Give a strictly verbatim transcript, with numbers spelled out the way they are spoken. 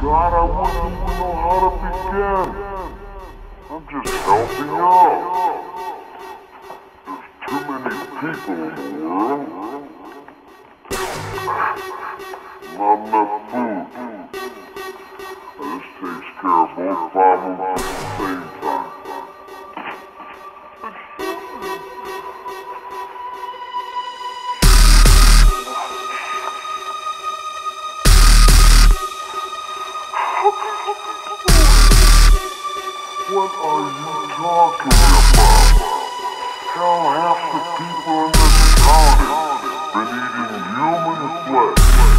God, I wouldn't even know how to begin. I'm just helping out. There's too many people in the world. Not enough food. This takes care of both problems at the same time. What are you talking about? Hell, half the people in this town have been eating human flesh.